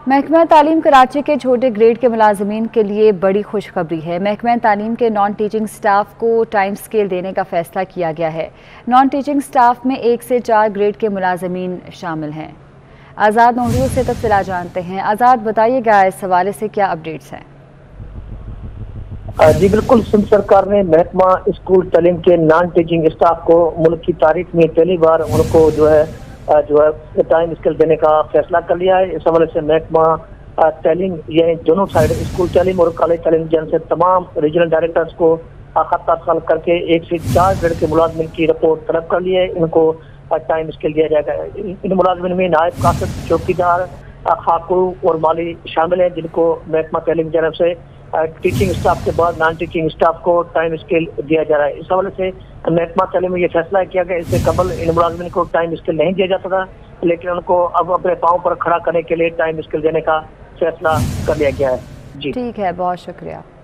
محکمہ تعلیم کراچی کے چھوٹے گریڈ کے ملازمین کے لیے بڑی خوشخبری ہے۔ محکمہ تعلیم کے نان ٹیچنگ سٹاف کو ٹائم سکیل دینے کا فیصلہ کیا گیا ہے۔ نان ٹیچنگ سٹاف میں 1 سے 4 گریڈ کے ملازمین شامل ہیں۔ آزاد نوریو سے تفصیلات جانتے ہیں۔ آزاد، بتائیے گا اس حوالے سے کیا اپڈیٹس ہیں؟ جی بالکل، سندھ سرکار نے محکمہ اسکول تعلیم کے نان ٹیچنگ اسٹاف کو ملک کی تاریخ میں پہلی بار ان کو جو ہے ٹائم اسکیل دینے کا فیصلہ کر لیا ہے۔ اس حوالے سے محکمہ تعلیم یعنی دونوں سائڈ اسکول تعلیم اور کالج تعلیم جیسے تمام ریجنل ڈائریکٹرز کو خط ارسال کر کے 1 سے 4 گریڈ کے ملازمین کی رپورٹ طلب کر لی ہے۔ ان کو ٹائم اسکیل دیا جائے گا۔ ان ملازمین میں نائب قاصد، چوکیدار، خاکرو اور مالی شامل ہیں، جن کو محکمہ تعلیم کی جانب سے ٹیچنگ اسٹاف کے بعد نان ٹیچنگ اسٹاف کو ٹائم اسکیل دیا جا رہا ہے۔ اس حوالے سے محکمہ تعلیم میں یہ فیصلہ کیا گیا، اس سے قبل ان ملازمین کو ٹائم اسکیل نہیں دیا جاتا تھا، لیکن ان کو اب اپنے پاؤں پر کھڑا کرنے کے لیے ٹائم اسکیل دینے کا فیصلہ کر لیا گیا ہے۔ جی ٹھیک ہے، بہت شکریہ۔